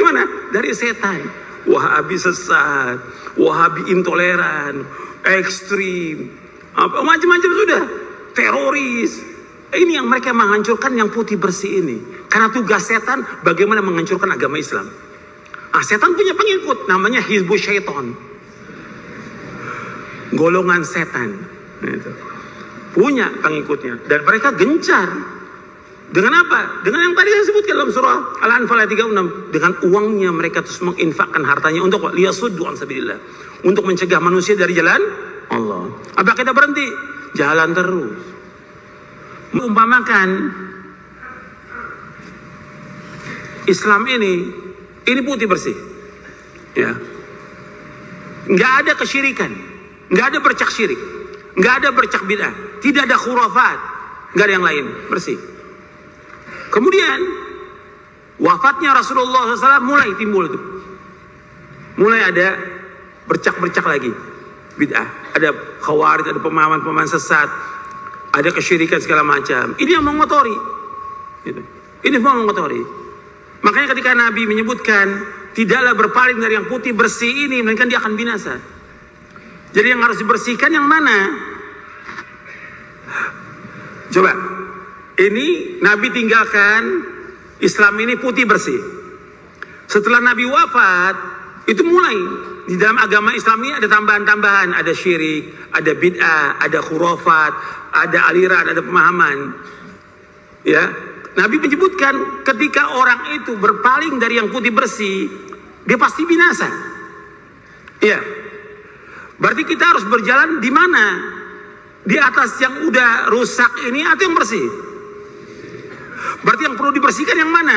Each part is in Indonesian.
dari mana? Dari setan. Wahabi sesat, Wahabi intoleran, ekstrim, macam-macam sudah, teroris. Ini yang mereka menghancurkan yang putih bersih ini. Karena tugas setan bagaimana menghancurkan agama Islam. Setan punya pengikut, namanya Hizbus Syaiton, golongan setan. Gitu. Punya pengikutnya dan mereka gencar. Dengan apa? Dengan yang tadi saya sebutkan dalam surah Al-Anfal ayat 36. Dengan uangnya mereka terus menginfakkan hartanya untuk liyasuddu an sabilillah, untuk mencegah manusia dari jalan Allah. Apa kita berhenti? Jalan terus. Mengumpamakan Islam ini putih bersih. Ya. Nggak ada kesyirikan, nggak ada bercak syirik, nggak ada bercak bid'ah, tidak ada khurafat, nggak ada yang lain, bersih. Kemudian wafatnya Rasulullah SAW mulai timbul itu, mulai ada bercak-bercak lagi bid'ah, ada khawarij, ada pemahaman-pemahaman sesat, ada kesyirikan segala macam. Ini yang mengotori, gitu. Ini semua mengotori. Makanya ketika Nabi menyebutkan tidaklah berpaling dari yang putih bersih ini, melainkan dia akan binasa. Jadi yang harus dibersihkan yang mana? Coba, ini Nabi tinggalkan Islam ini putih bersih. Setelah Nabi wafat, itu mulai di dalam agama Islam ini ada tambahan-tambahan, ada syirik, ada bid'ah, ada khurafat, ada aliran, ada pemahaman. Ya, Nabi menyebutkan ketika orang itu berpaling dari yang putih bersih, dia pasti binasa. Iya. Berarti kita harus berjalan di mana? Di atas yang udah rusak ini atau yang bersih? Berarti yang perlu dibersihkan yang mana?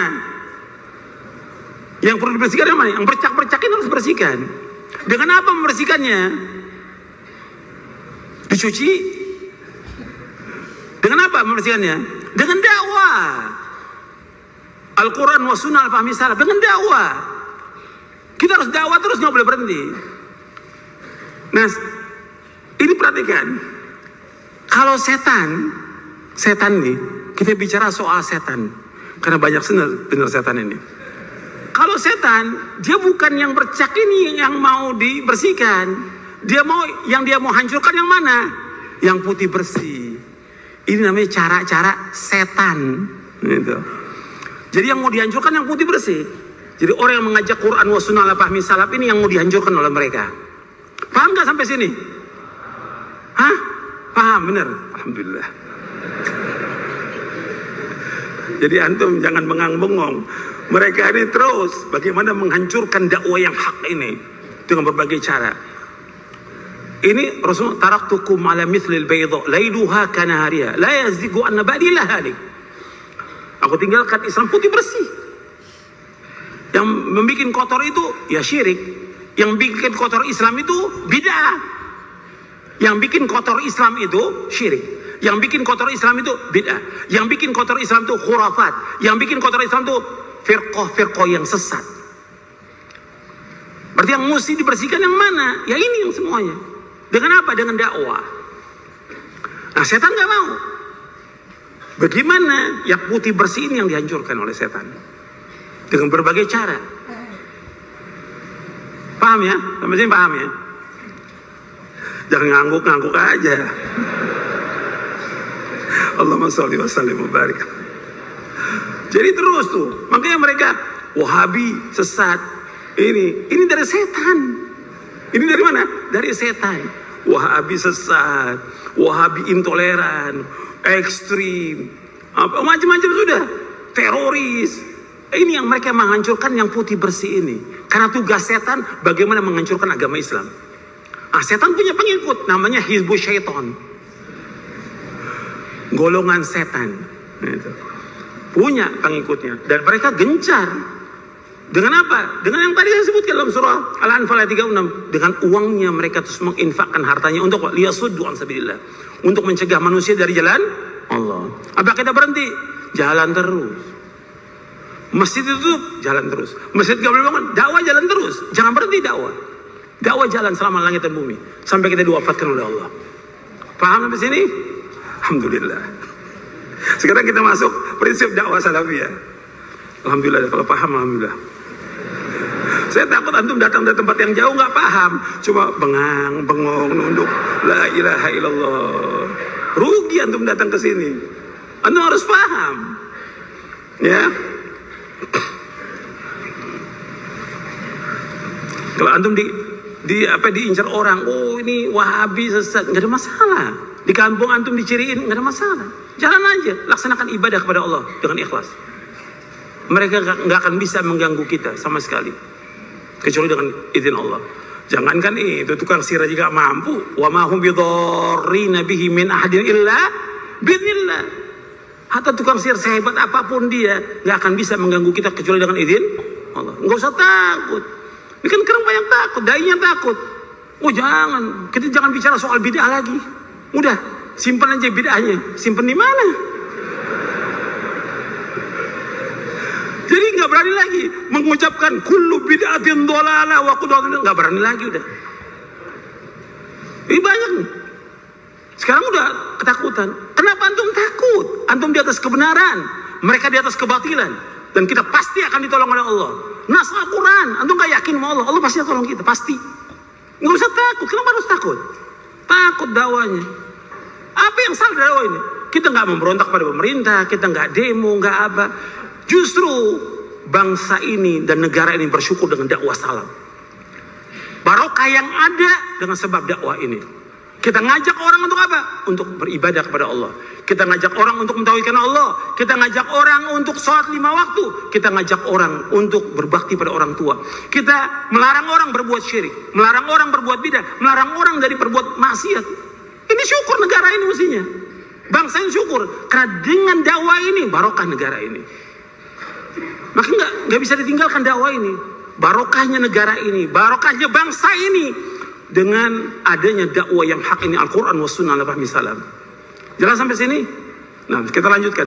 Yang perlu dibersihkan yang mana? Yang bercak-bercak ini harus bersihkan. Dengan apa membersihkannya? Dicuci? Dengan apa membersihkannya? Dengan dakwah. Al-Quran wa sunnah al-fahmi salaf. Dengan dakwah. Kita harus dakwah terus, nggak boleh berhenti. Nah, ini perhatikan. Kalau setan nih, kita bicara soal setan. Karena banyak benar setan ini. Kalau setan, dia bukan yang bercak ini yang mau dibersihkan. Yang dia mau hancurkan yang mana? Yang putih bersih. Ini namanya cara-cara setan. Gitu. Jadi yang mau dihancurkan yang putih bersih. Jadi orang yang mengajak Quran wa sunnah ala fahmi salaf ini yang mau dihancurkan oleh mereka. Paham gak sampai sini? Hah? Paham, benar. Alhamdulillah. Jadi antum jangan bengang-bengong. Mereka ini terus bagaimana menghancurkan dakwah yang hak ini dengan berbagai cara. Ini Rasulullah, taraktukum ala mithlil bayda lailuha kanahariha la yazdigu anna ba'di la halik. Aku tinggalkan Islam putih bersih. Yang membuat kotor itu ya syirik. Yang bikin kotor Islam itu bid'ah. Yang bikin kotor Islam itu syirik. Yang bikin kotor Islam itu bid'ah. Yang bikin kotor Islam itu khurafat. Yang bikin kotor Islam itu firqah yang sesat. Berarti yang mesti dibersihkan yang mana? Ya ini yang semuanya. Dengan apa? Dengan dakwah. Nah, setan nggak mau. Bagaimana yang putih bersih ini yang dihancurkan oleh setan? Dengan berbagai cara. Paham ya? Sampai sini paham ya? Jangan ngangguk-ngangguk aja. Allahumma sholli wa sallim wa barik. Jadi terus tuh, makanya mereka Wahabi sesat. Ini dari setan. Ini dari mana? Dari setan. Wahabi sesat, Wahabi intoleran, ekstrim, macam-macam sudah, teroris. Ini yang mereka menghancurkan yang putih bersih ini. Karena tugas setan bagaimana menghancurkan agama Islam. Setan punya pengikut, namanya Hizbus Syaiton, golongan setan. Gitu. Punya pengikutnya dan mereka gencar. Dengan apa? Dengan yang tadi saya sebutkan dalam surah Al-Anfal ayat 36. Dengan uangnya mereka terus menginfakkan hartanya untuk liyasuddu an sabilillah, untuk mencegah manusia dari jalan Allah. Apa kita berhenti? Jalan terus. Masjid ditutup, jalan terus. Masjid gak boleh bangun, dakwah jalan terus. Jangan berhenti dakwah. Dakwah jalan selama langit dan bumi sampai kita diwafatkan oleh Allah. Paham sampai sini? Alhamdulillah. Sekarang kita masuk prinsip dakwah salafiyah. Alhamdulillah, kalau paham alhamdulillah. Saya takut antum datang dari tempat yang jauh nggak paham, cuma bengang, bengong, nunduk, la ilaha illallah. Rugi antum datang ke sini. Antum harus paham, ya. Kalau antum diincar orang, oh ini Wahabi sesat, nggak ada masalah. Di kampung antum diciriin, nggak ada masalah. Jalan aja, laksanakan ibadah kepada Allah dengan ikhlas. Mereka nggak akan bisa mengganggu kita sama sekali, kecuali dengan izin Allah. Jangankan itu, tukang sihir juga mampu. Wa ma hum bidarrina bihi min ahadin illa bi'idznillah. Hatta tukang sihir sehebat apapun dia, nggak akan bisa mengganggu kita kecuali dengan izin Allah. Nggak usah takut. Ini kan kerang banyak takut, dainya takut. Oh jangan, kita jangan bicara soal bid'ah lagi. Udah, simpan aja bid'ahnya. Simpan di mana? Jadi nggak berani lagi mengucapkan kullu bid'atin dhalalah wa kullu dhalalah, nggak berani lagi udah. Ini banyak nih. Sekarang udah ketakutan. Kenapa antum takut? Antum di atas kebenaran, mereka di atas kebatilan, dan kita pasti akan ditolong oleh Allah. Nas Al-Quran, antum nggak yakin sama Allah, Allah pasti tolong kita, pasti. Nggak usah takut. Kenapa harus takut? Takut dakwanya. Apa yang salah dakwah ini? Kita nggak memberontak pada pemerintah, kita nggak demo, nggak apa. Justru bangsa ini dan negara ini bersyukur dengan dakwah salam. Barokah yang ada dengan sebab dakwah ini. Kita ngajak orang untuk apa? Untuk beribadah kepada Allah. Kita ngajak orang untuk mentauhidkan Allah. Kita ngajak orang untuk sholat 5 waktu. Kita ngajak orang untuk berbakti pada orang tua. Kita melarang orang berbuat syirik, melarang orang berbuat bidah, melarang orang dari berbuat maksiat. Ini syukur negara ini mestinya. Bangsa ini syukur karena dengan dakwah ini barokah negara ini. Maka nggak bisa ditinggalkan dakwah ini. Barokahnya negara ini, barokahnya bangsa ini dengan adanya dakwah yang hak ini, Al-Quran wa Sunnah Nabi Sallam. Jelas sampai sini? Nah, kita lanjutkan.